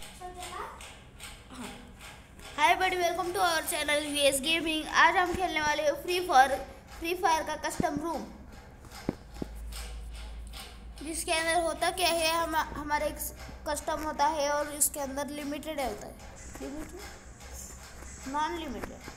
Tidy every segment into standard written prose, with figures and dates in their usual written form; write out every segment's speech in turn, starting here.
हाँ, hi buddy, welcome to our channel VS gaming. आज हम खेलने वाले हैं फ्री फायर का कस्टम रूम, जिसके अंदर होता क्या है, हमारे एक कस्टम होता है और इसके अंदर लिमिटेड होता है, लिमिटेड नॉन लिमिटेड।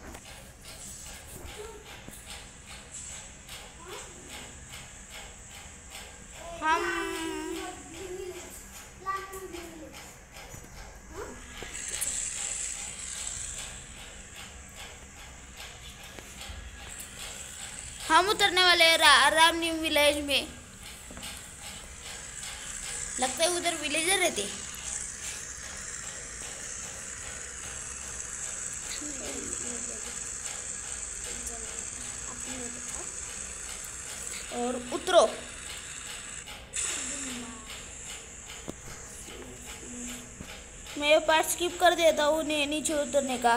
हम उतरने वाले हैं रामनीम विलेज में। लगता है उधर विलेजर रहते। और उतरो। मैं पार्ट स्किप कर देता हूँ नीचे उतरने का।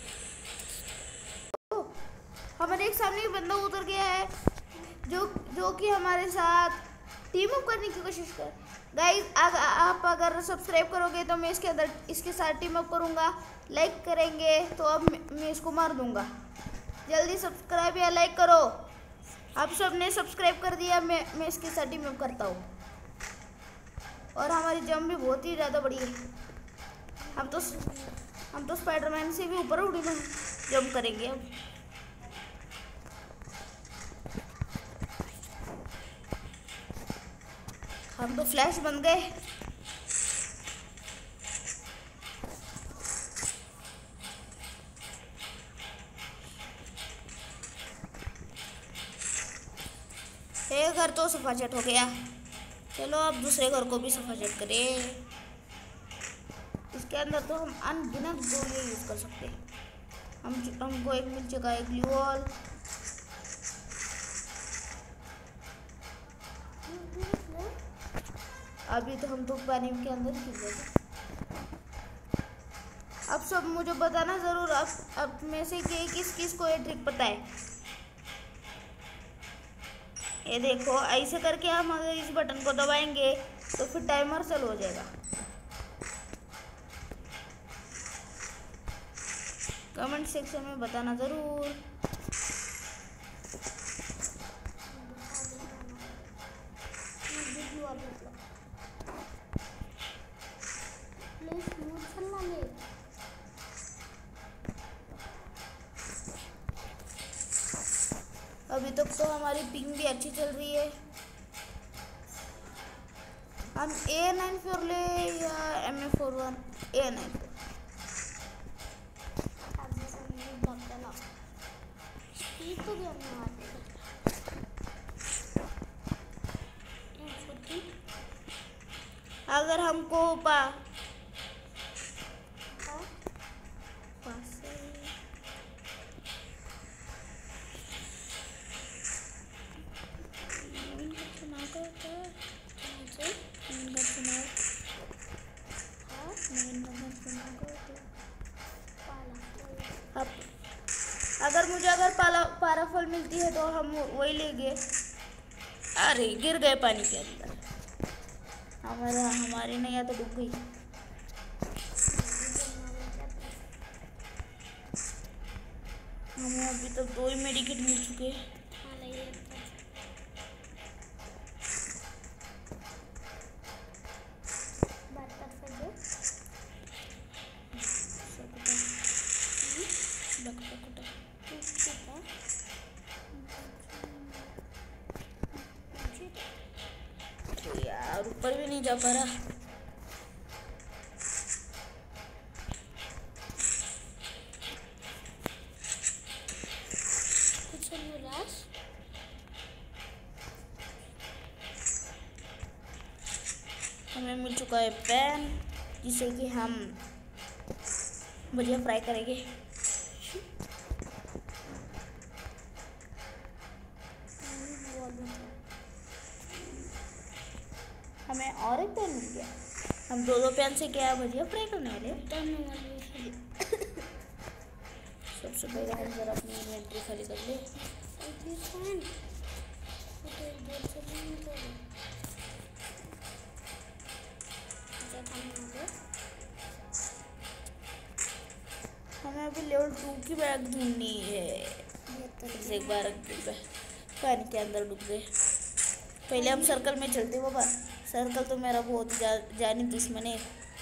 हमारे एक सामने एक बंदा उतर गया है जो कि हमारे साथ टीम अप करने की कोशिश कर। गाइस, आप अगर सब्सक्राइब करोगे तो मैं इसके साथ टीम अप करूँगा। लाइक करेंगे तो अब मैं इसको मार दूँगा। जल्दी सब्सक्राइब या लाइक करो। आप सब ने सब्सक्राइब कर दिया, मैं इसके साथ टीम अप करता हूँ। और हमारी जंप भी बहुत ही ज़्यादा बड़ी है। हम तो स्पाइडरमैन से भी ऊपर उड़ी जंप करेंगे अब। हम तो फ्लैश बन गए। एक घर तो सफाचट हो गया। चलो अब दूसरे घर को भी सफाचट करें। इसके अंदर तो हम अनगिनत गोलियां यूज कर सकते हैं। हमको एक मिल चुका है ग्लू वॉल। अभी तो हम तो पानी के अंदर ही गिर गए। अब सब मुझे बताना जरूर, अब में से किस को ये ट्रिक पता है। ये देखो, ऐसे करके हम अगर इस बटन को दबाएंगे तो फिर टाइमर चालू हो जाएगा। कमेंट सेक्शन में बताना जरूर। अभी तक तो हमारी पिंग भी अच्छी चल रही है। हम A94 ले या MA41? A94। अगर हमको अगर पाराफल मिलती है तो हम वही लेंगे। अरे गिर गए पानी के अंदर। हमारी नैया तो डूब गई। हमें अभी तक 2 ही मेडिकेट मिल चुके हैं। यार ऊपर भी नहीं जा पा रहा। हमें मिल चुका है पैन, जिसे कि हम भुजिया फ्राई करेंगे। हमें और एक पैन मिल गया। हम 2 पैन से क्या भुजिया फ्राई करने वाले। सबसे पहले हम जरा अपनी इन्वेंट्री खाली कर ले। अभी लेवल 2 की बैग ढूंढनी है। एक बार पानी के अंदर डूब गए। पहले हम सर्कल में चलते बाबा, सर्कल तो मेरा बहुत जानी दुश्मन है।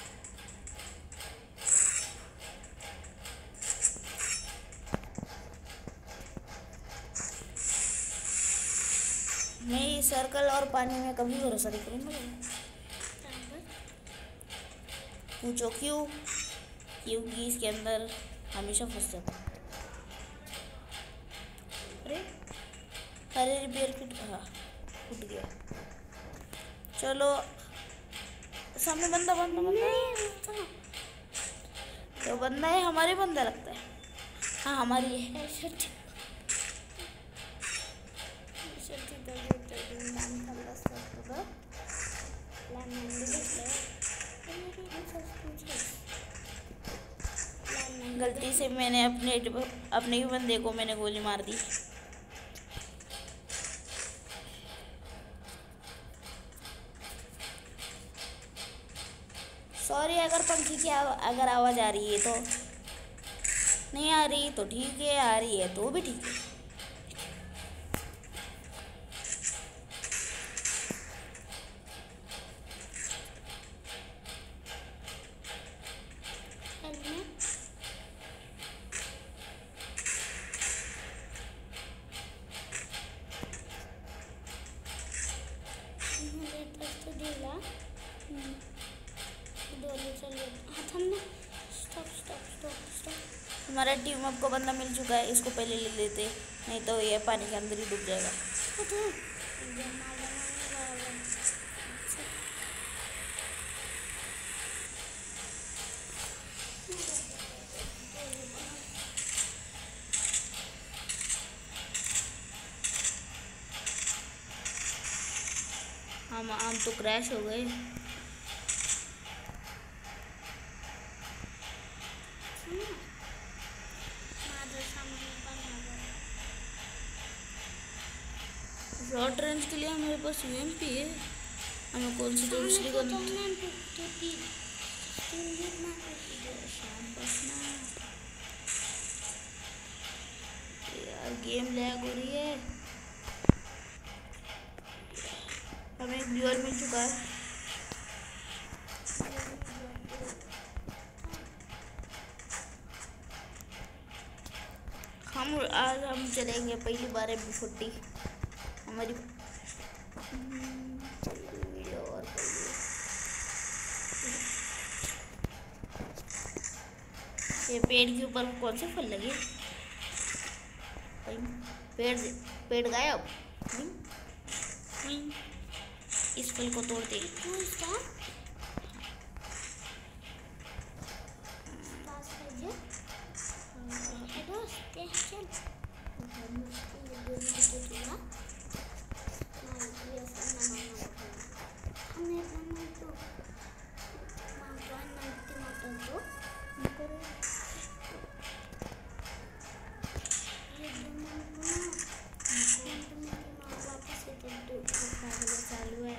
मैं ये सर्कल और पानी में कभी भरोसा नहीं करूँगा। पूछो क्यों? क्योंकि इसके अंदर हमेशा फंस जाता। अरे रिपेयर किट, हाँ फूट गया। चलो सामने बंदा तो बंदा है, हमारे बंदा लगता है। हाँ हमारी है। गलती से मैंने अपने ही बंदे को मैंने गोली मार दी। सॉरी अगर पंखी की अगर आवाज़ आ रही है तो। नहीं आ रही तो ठीक है, आ रही है तो भी ठीक है। हमारा टीम अप को बंदा मिल चुका है, इसको पहले ले लेते, नहीं तो ये पानी के अंदर ही डूब जाएगा। हम तो क्रैश हो गए। शॉर्ट रेंज के लिए हमारे पास यूएमपी है। हमें कौन सी दूसरी गन यार, गेम लैग हो रही है। हमें एक व्यूअर मिल चुका है। आज हम चलेंगे पहली बार M40 हमारी वीडियो। और ये पेड़ के ऊपर कौन से फल लगे? पेड़ गायब। इस फल को तोड़ते चालू है।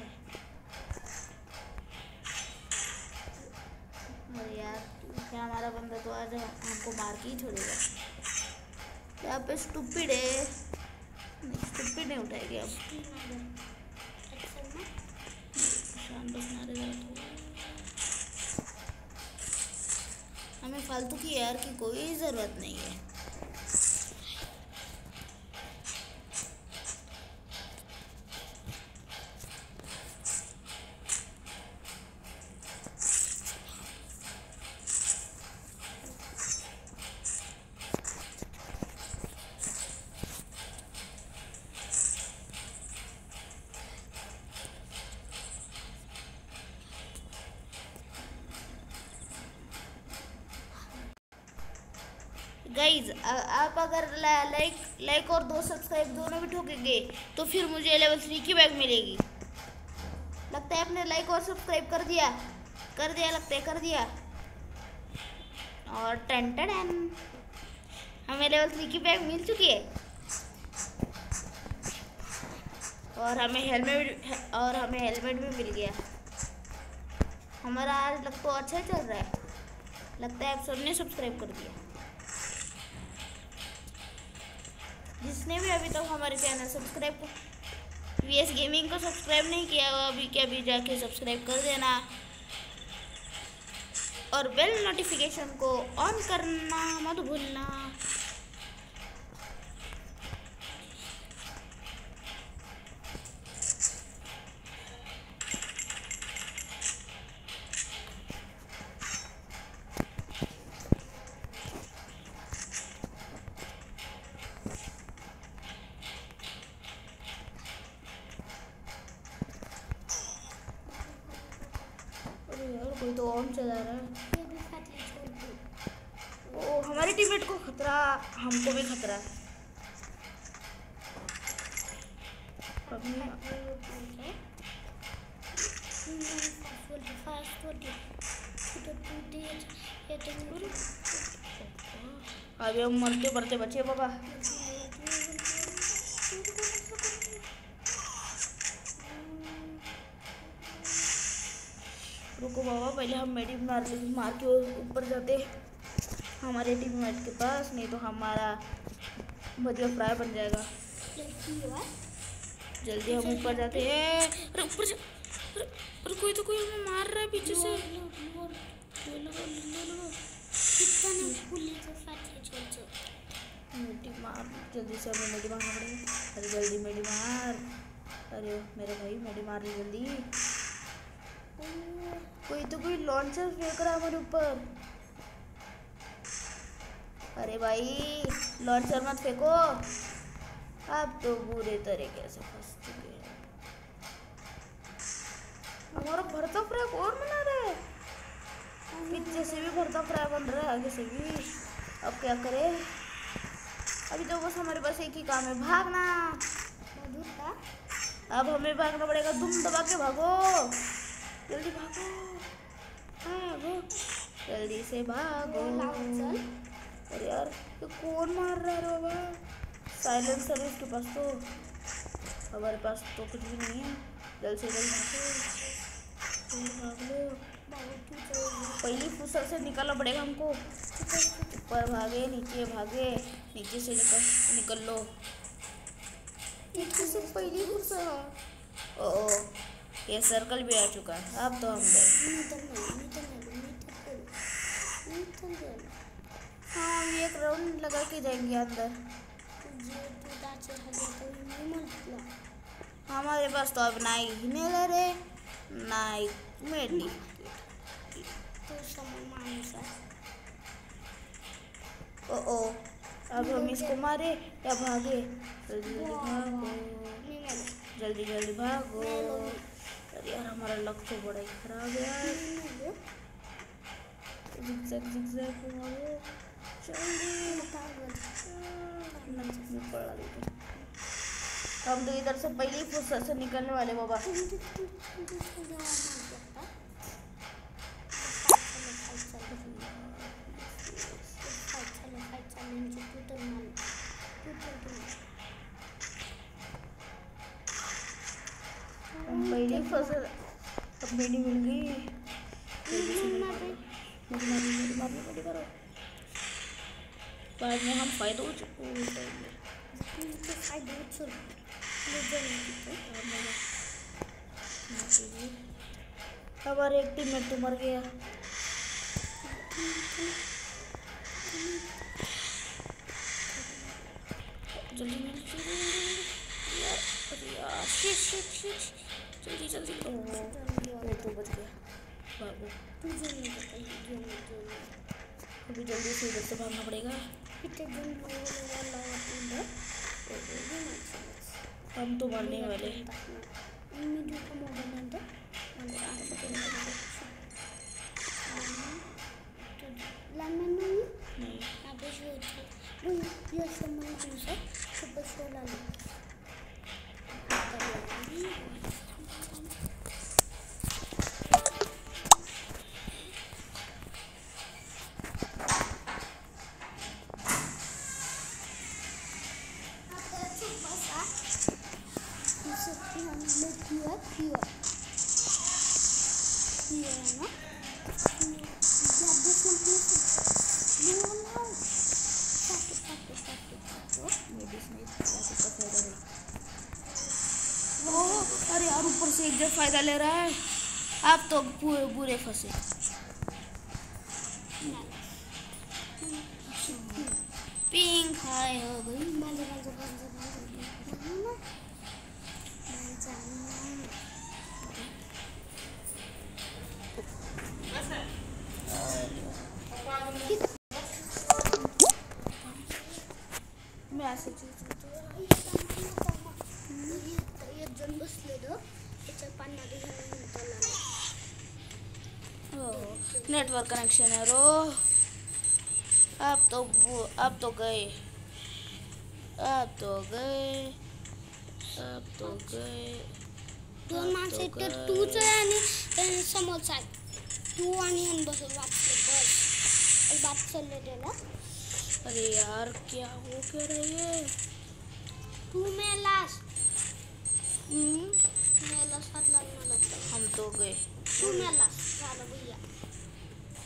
अरे यार, क्या हमारा बंदा तो आज हमको मार के ही छोड़ेगा। यहाँ पे स्टूपिड है, स्टूपिड नहीं उठाएगी अब। हमें फालतू की यार की कोई ज़रूरत नहीं है। गाइज आप अगर लाइक और 2 सब्सक्राइब दोनों भी ठोकेंगे तो फिर मुझे लेवल 3 की बैग मिलेगी। लगता है आपने लाइक और सब्सक्राइब कर दिया लगता है कर दिया। और टन हमें लेवल 3 की बैग मिल चुकी है। और हमें हेलमेट भी मिल गया। हमारा आज लग तो अच्छा चल रहा है। लगता है आप सबने सब्सक्राइब कर दिया। जिसने भी अभी तक हमारे चैनल सब्सक्राइब वीएस गेमिंग को सब्सक्राइब नहीं किया हुआ अभी के अभी जाके सब्सक्राइब कर देना और बेल नोटिफिकेशन को ऑन करना मत भूलना। यार कोई तो ऑन चला रहा है। ओ हमारे टीममेट को खतरा, हमको भी खतरा। अभी हम मरते मरते बचे बाबा। रुको बाबा, पहले हम मेडी मार के ऊपर जाते हमारे टीममेट के पास, नहीं तो हमारा बढ़िया फ्राई बन जाएगा। जल्दी हम ऊपर जाते हैं। अरे ऊपर से, अरे कोई तो कोई हमें मार रहा है पीछे से। मेडी मार, जल्दी से हमें मेडी मारना पड़ेगा। अरे जल्दी मेडी मार। अरे मेरे भाई मेडी मार रही जल्दी। कोई तो कोई लॉन्चर फेंक रहा है हमारे ऊपर। अरे भाई लॉन्चर मत फेंको, आप तो बुरे तरीके से फंस चुके हैं। हमारा भरता फ्राई कौन बना रहा है? पीछे से भी भरता फ्राई बन रहा है, आगे से भी। अब क्या करें? अभी तो बस हमारे पास एक ही काम है, भागना। अब हमें भागना पड़ेगा, दुम दबा के भागो, जल्दी भागो, भागो, जल्दी से भागो। अरे यार ये कौन मार रहा है बाबा? साइलेंसर है उसके पास, तो हमारे पास तो कुछ भी नहीं है। जल्दी से जल्दी भाग लो। पहली फुर्सत से निकलना पड़ेगा हमको। ऊपर भागे, नीचे भागे, नीचे से निकल लो। नीचे से पहली फुर्सत। ओ ये सर्कल भी आ चुका है। अब तो हम गए। हाँ हम एक राउंड लगा के जाएंगे अंदर। हमारे पास तो अब ना ही इनहेलर है ना ही मेडी। ओ अब हम इसको मारे या भागे? जल्दी जल्दी भागो, जल्दी जल्दी भागो। अरे यार हमारा लक तो बड़ा ही खराब है यार। जिगजैग जिगजैग भागो, हम तो इधर से पहले ही फुर्सत से निकलने वाले बाबा। पहले फसल अब मेडी मिल गई। करो बाद में हम फायदा हो चुके। हमारे एक टीम में तो मर गया। जल्दी जल्दी जल्दी तो बच गया। भागो अभी जल्दी से इधर से भागना पड़ेगा। हम तो मरने वाले। Maybe जो फायदा ले रहा है, आप तो बुरे फंसे। पिंक हाय हो गई। मैं ऐसे नेटवर्क कनेक्शन है रो। अब तो गए। दोन माणसं आहेत तर तूच आहे आणि समोरचा आहे, तू आणि बस बात चालले त्याला। अरे यार क्या हो क्या रही है? तू मेलास हात लागला, हम तो गए। तू मेलास झालं